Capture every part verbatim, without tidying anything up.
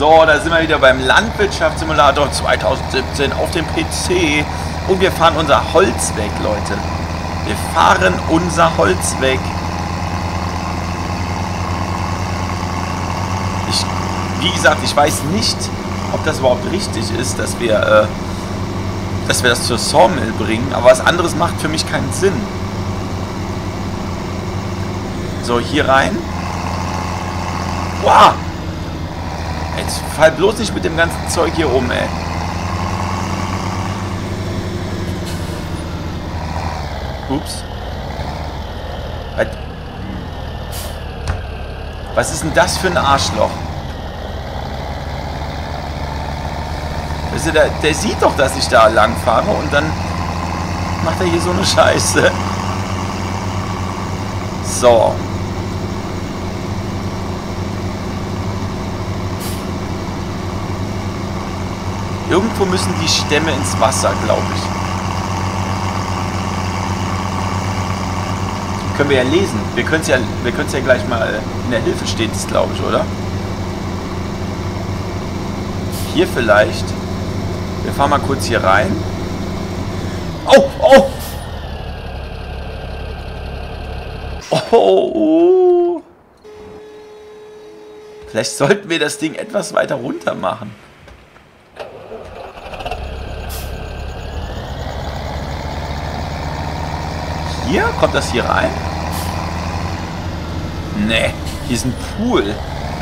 So, da sind wir wieder beim Landwirtschaftssimulator zweitausendsiebzehn auf dem P C. Und wir fahren unser Holz weg, Leute. Wir fahren unser Holz weg. Ich, wie gesagt, ich weiß nicht, ob das überhaupt richtig ist, dass wir, äh, dass wir das zur Sawmill bringen. Aber was anderes macht für mich keinen Sinn. So, hier rein. Wow! Jetzt fall bloß nicht mit dem ganzen Zeug hier um, ey. Ups. Was ist denn das für ein Arschloch? Weißt du, der, der sieht doch, dass ich da lang fahre und dann macht er hier so eine Scheiße. So. Irgendwo müssen die Stämme ins Wasser, glaube ich. Können wir ja lesen. Wir können es ja, wir können es ja gleich mal in der Hilfe steht es, glaube ich, oder? Hier vielleicht. Wir fahren mal kurz hier rein. Oh, oh! Oh, oh. Vielleicht sollten wir das Ding etwas weiter runter machen. Hier? Kommt das hier rein? Nee, hier ist ein Pool.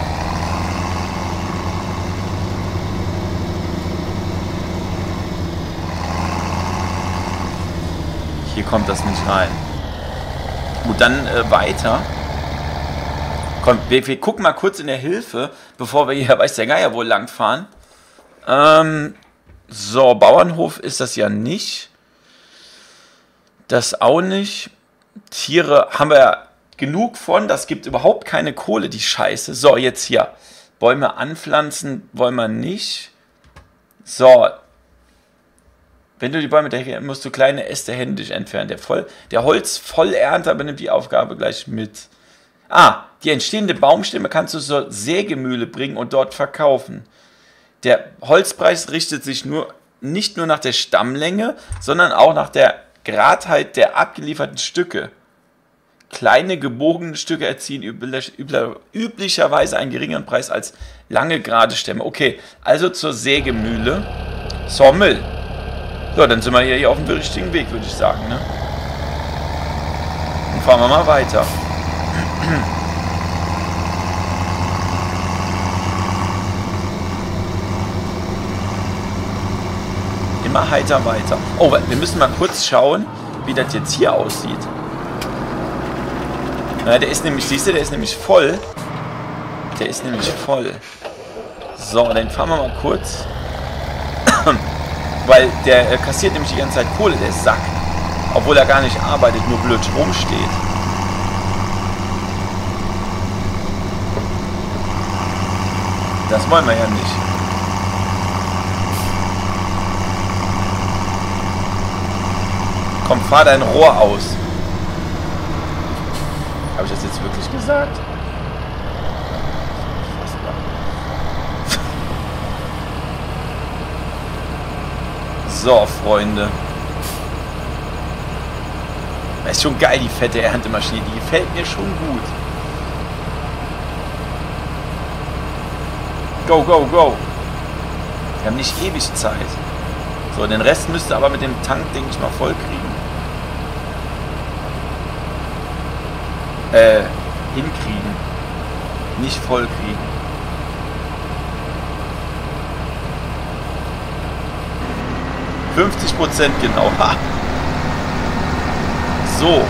Hier kommt das nicht rein. Gut, dann äh, weiter. Komm, wir, wir gucken mal kurz in der Hilfe, bevor wir hier, weiß der Geier, wohl lang fahren. Ähm, so, Bauernhof ist das ja nicht. Das auch nicht. Tiere haben wir ja genug von. Das gibt überhaupt keine Kohle, die Scheiße. So, jetzt hier. Bäume anpflanzen wollen wir nicht. So. Wenn du die Bäume daher musst du kleine Äste händisch entfernen. Der, Voll, der Holzvollernter übernimmt die Aufgabe gleich mit. Ah, die entstehende Baumstämme kannst du zur Sägemühle bringen und dort verkaufen. Der Holzpreis richtet sich nur nicht nur nach der Stammlänge, sondern auch nach der Gradheit der abgelieferten Stücke. Kleine gebogene Stücke erzielen üblich, üblich, üblicherweise einen geringeren Preis als lange gerade Stämme. Okay, also zur Sägemühle. Sawmill. So, dann sind wir hier, hier auf dem richtigen Weg, würde ich sagen. Ne? Dann fahren wir mal weiter. Immer heiter weiter. Oh, wir müssen mal kurz schauen, wie das jetzt hier aussieht. Na, der ist nämlich, siehst du, der ist nämlich voll. Der ist nämlich voll. So, dann fahren wir mal kurz. Weil der äh, kassiert nämlich die ganze Zeit Kohle, der Sack. Obwohl er gar nicht arbeitet, nur blöd rumsteht. Das wollen wir ja nicht. Komm, fahr dein Rohr aus. Habe ich das jetzt wirklich gesagt? So, Freunde. Das ist schon geil, die fette Erntemaschine. Die gefällt mir schon gut. Go, go, go. Wir haben nicht ewig Zeit. So, den Rest müsst ihr aber mit dem Tank, denke ich mal, voll kriegen. Äh, hinkriegen. Nicht voll kriegen. fünfzig Prozent genau. Ha. So.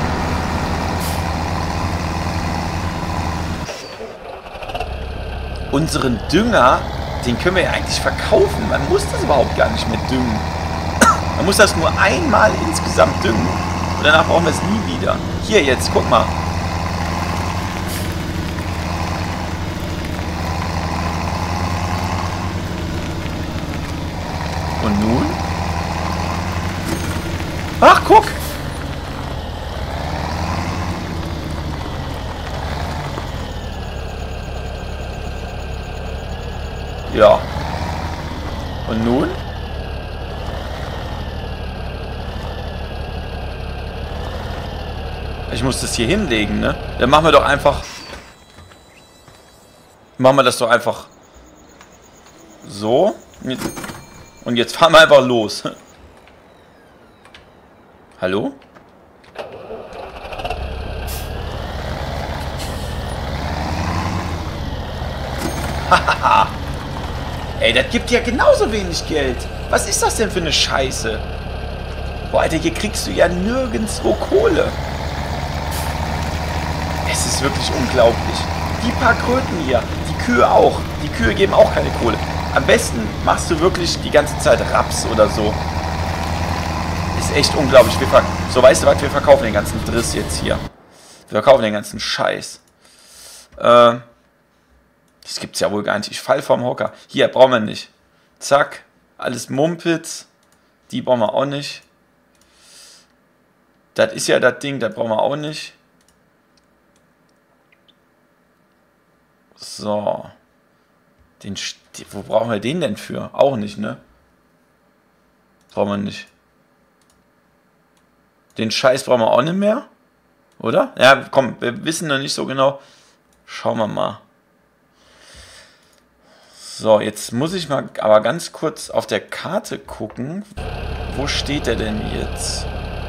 Unseren Dünger, den können wir ja eigentlich verkaufen. Man muss das überhaupt gar nicht mehr düngen. Man muss das nur einmal insgesamt düngen. Und danach brauchen wir es nie wieder. Hier jetzt, guck mal. Und nun? Ach, guck! Ja. Und nun? Ich muss das hier hinlegen, ne? Dann machen wir doch einfach... Machen wir das doch einfach... So. Und jetzt fahren wir einfach los. Hallo? Hahaha. Ey, das gibt ja genauso wenig Geld. Was ist das denn für eine Scheiße? Boah, Alter, hier kriegst du ja nirgendwo Kohle. Es ist wirklich unglaublich. Die paar Kröten hier, die Kühe auch. Die Kühe geben auch keine Kohle. Am besten machst du wirklich die ganze Zeit Raps oder so. Ist echt unglaublich. Wir ver so, weißt du was? Wir verkaufen den ganzen Driss jetzt hier. Wir verkaufen den ganzen Scheiß. Äh, das gibt's ja wohl gar nicht. Ich fall vom Hocker. Hier, brauchen wir nicht. Zack. Alles Mumpitz. Die brauchen wir auch nicht. Das ist ja das Ding, das brauchen wir auch nicht. So. Den, wo brauchen wir den denn für? Auch nicht, ne? Brauchen wir nicht. Den Scheiß brauchen wir auch nicht mehr. Oder? Ja, komm, wir wissen noch nicht so genau. Schauen wir mal. So, jetzt muss ich mal aber ganz kurz auf der Karte gucken. Wo steht der denn jetzt?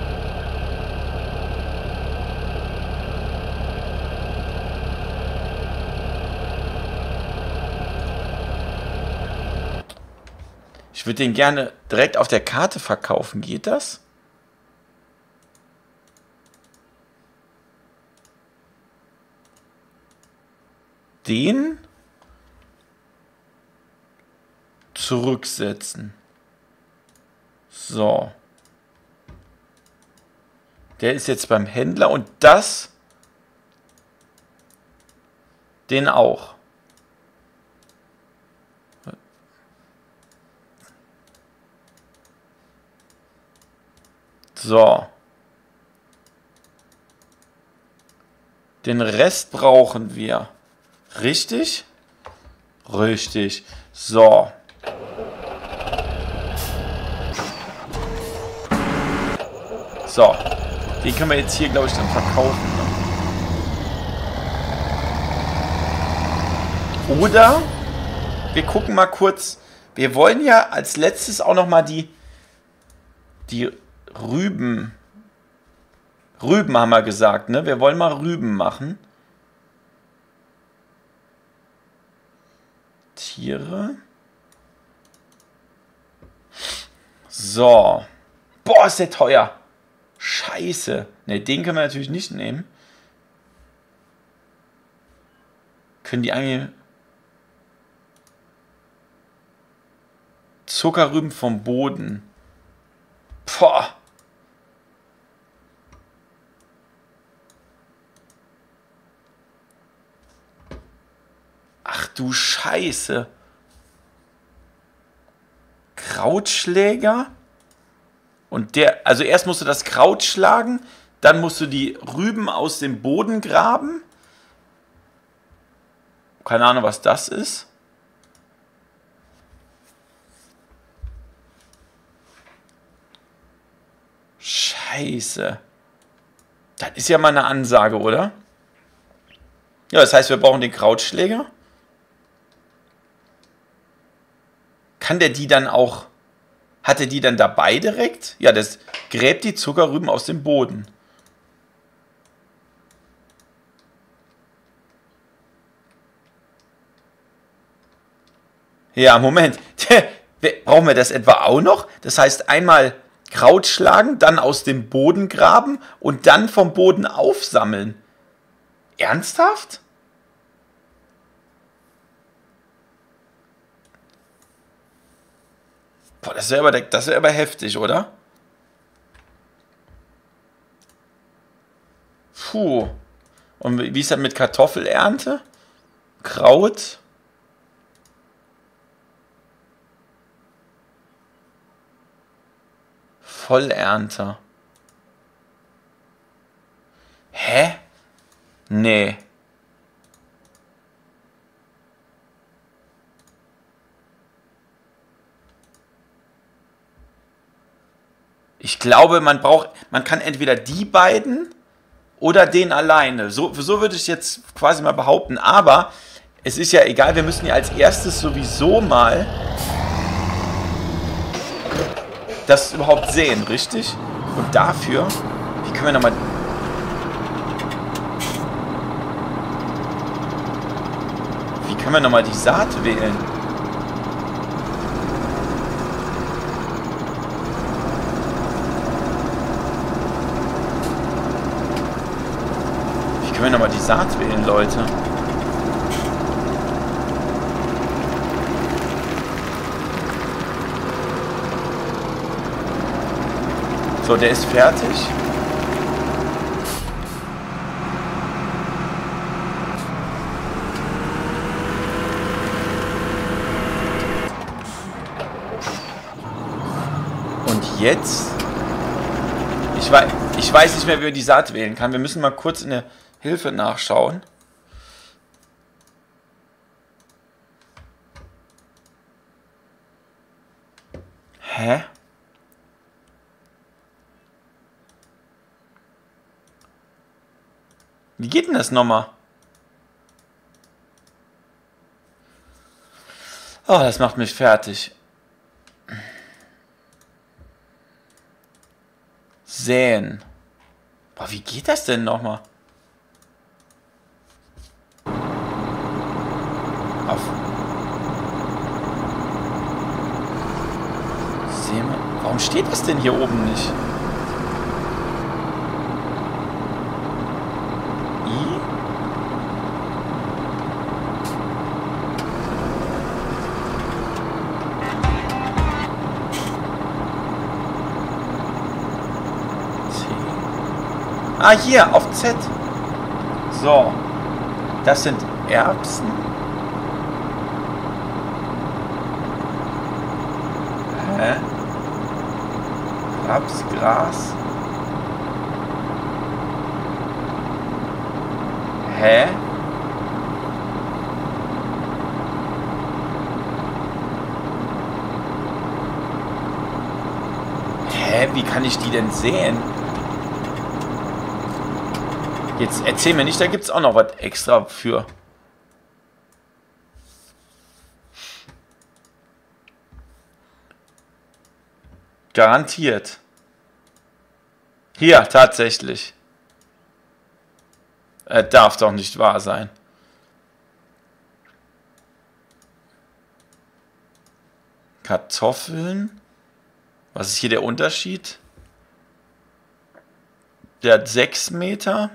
Ich würde den gerne direkt auf der Karte verkaufen. Geht das? Den zurücksetzen. So. Der ist jetzt beim Händler und das den auch. So. Den Rest brauchen wir. Richtig? Richtig. So. So. Den können wir jetzt hier, glaube ich, dann verkaufen. Ne? Oder wir gucken mal kurz. Wir wollen ja als letztes auch noch mal die die Rüben Rüben haben wir gesagt, ne? Wir wollen mal Rüben machen. Tiere. So. Boah, ist der teuer. Scheiße. Ne, den können wir natürlich nicht nehmen. Können die eigentlich... Zuckerrüben vom Boden. Boah. Ach du Scheiße. Krautschläger. Und der, also erst musst du das Kraut schlagen, dann musst du die Rüben aus dem Boden graben. Keine Ahnung, was das ist. Scheiße. Das ist ja mal eine Ansage, oder? Ja, das heißt, wir brauchen den Krautschläger. Kann der die dann auch... Hat er die dann dabei direkt? Ja, das gräbt die Zuckerrüben aus dem Boden. Ja, Moment. Brauchen wir das etwa auch noch? Das heißt, einmal Kraut schlagen, dann aus dem Boden graben und dann vom Boden aufsammeln. Ernsthaft? Boah, das wäre aber, das wär aber heftig, oder? Puh. Und wie ist das mit Kartoffelernte? Kraut? Vollernter. Hä? Nee. Ich glaube, man braucht, man kann entweder die beiden oder den alleine. So, so würde ich jetzt quasi mal behaupten. Aber es ist ja egal, wir müssen ja als erstes sowieso mal das überhaupt sehen, richtig? Und dafür, wie können wir nochmal... Wie können wir nochmal die Saat wählen? Wie können wir nochmal die Saat wählen, Leute? So, der ist fertig. Und jetzt? Ich weiß, ich weiß nicht mehr, wie man die Saat wählen kann. Wir müssen mal kurz in der Hilfe nachschauen. Hä? Wie geht denn das nochmal? Oh, das macht mich fertig. Säen. Boah, wie geht das denn nochmal? Auf. Sehen wir. Warum steht das denn hier oben nicht? Ah, hier, auf Z. So. Das sind Erbsen. Hä? Raps, Gras. Hä? Hä? Wie kann ich die denn sehen? Jetzt erzähl mir nicht, da gibt es auch noch was extra für. Garantiert. Hier, tatsächlich. Äh, darf doch nicht wahr sein. Kartoffeln. Was ist hier der Unterschied? Der hat sechs Meter.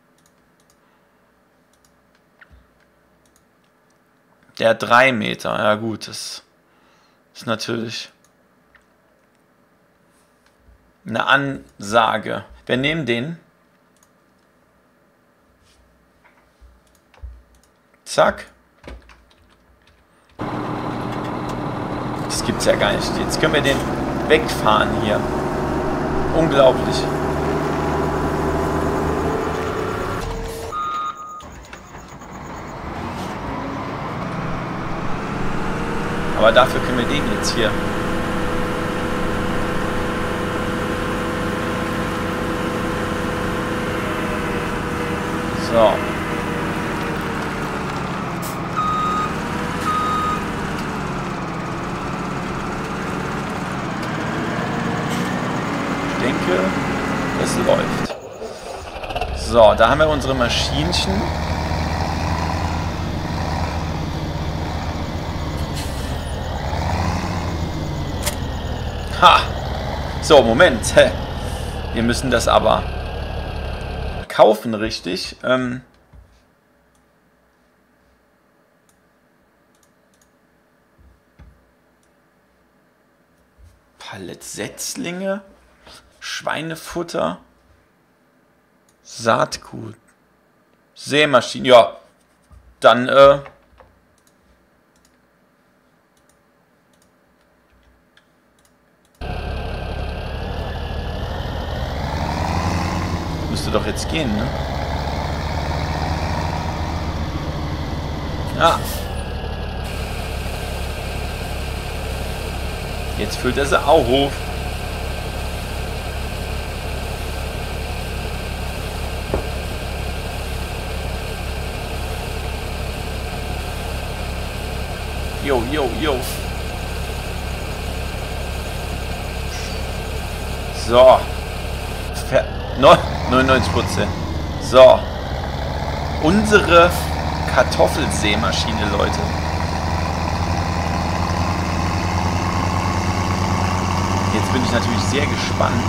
Der hat drei Meter. Ja gut, das ist natürlich eine Ansage. Wir nehmen den. Zack. Das gibt's ja gar nicht. Jetzt können wir den wegfahren hier. Unglaublich. Aber dafür können wir den jetzt hier. So. Ich denke, es läuft. So, da haben wir unsere Maschinchen. Ha! So, Moment. Wir müssen das aber kaufen, richtig? Ähm Palettsetzlinge, Schweinefutter, Saatgut, Sämaschinen. Ja, dann äh müsste doch jetzt gehen, ne? Ja. Jetzt füllt er sie auch hoch. Jo, jo, jo. So. neunundneunzig Prozent. So. Unsere Kartoffelsämaschine, Leute. Jetzt bin ich natürlich sehr gespannt.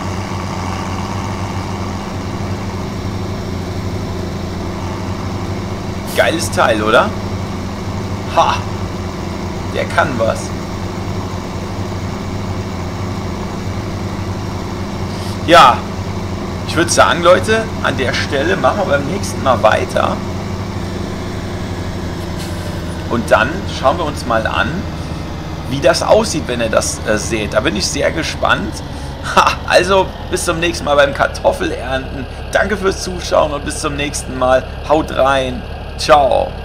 Geiles Teil, oder? Ha! Der kann was. Ja, ich würde sagen, Leute, an der Stelle machen wir beim nächsten Mal weiter. Und dann schauen wir uns mal an, wie das aussieht, wenn ihr das äh, seht. Da bin ich sehr gespannt. Ha, also, bis zum nächsten Mal beim Kartoffelernten. Danke fürs Zuschauen und bis zum nächsten Mal. Haut rein. Ciao.